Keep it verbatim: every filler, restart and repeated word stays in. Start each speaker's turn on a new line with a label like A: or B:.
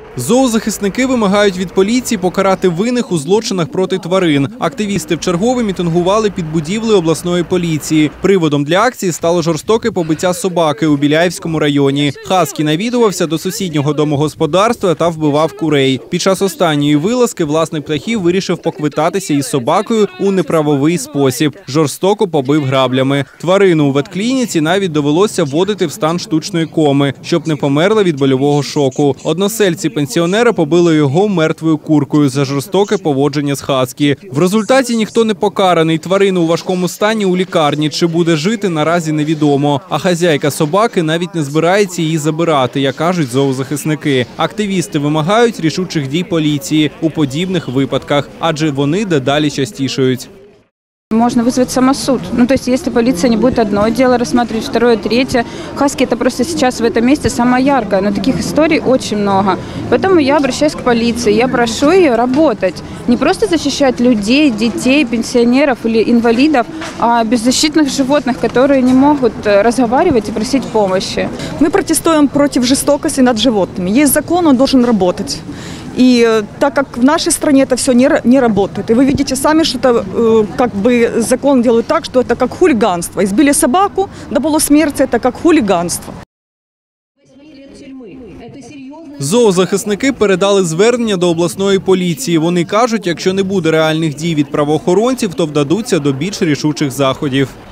A: Зоозахисники вимагають від поліції покарати винних у злочинах проти тварин. Активісти вчергове мітингували під будівлею обласної поліції. Приводом для акції стало жорстоке побиття собаки у Біляївському районі. Хаскі навідувався до сусіднього домогосподарства та вбивав курей. Під час останньої вилазки власник птахів вирішив поквитатися із собакою у неправовий спосіб. Жорстоко побив граблями. Тварину у ветклініці навіть довелося вводити в стан штучної коми, щоб не померла від больового шоку. Односельці пенсіонера побили його мертвою куркою за жорстоке поводження з хаскі. В результаті ніхто не покараний. Тварину у важкому стані у лікарні. Чи буде жити, наразі невідомо. А хазяйка собаки навіть не збирається її забирати, як кажуть зоозахисники. Активісти вимагають рішучих дій поліції у подібних випадках, адже вони дедалі частішають.
B: Можно вызвать самосуд. Ну, то есть, если полиция не будет одно дело рассматривать, второе, третье. Хаски – это просто сейчас в этом месте самое яркое, но таких историй очень много. Поэтому я обращаюсь к полиции, я прошу ее работать. Не просто защищать людей, детей, пенсионеров или инвалидов, а беззащитных животных, которые не могут разговаривать и просить помощи.
C: Мы протестуем против жестокости над животными. Есть закон, он должен работать. И так как в нашей стране это все не, не работает, и вы видите сами, что это э, как бы закон делают так, что это как хулиганство. Избили собаку до полусмерти, это как хулиганство.
A: Зоозахисники передали звернення до обласної поліції. Вони кажуть, якщо не буде реальних дій від правоохоронців, то вдадуться до більш рішучих заходів.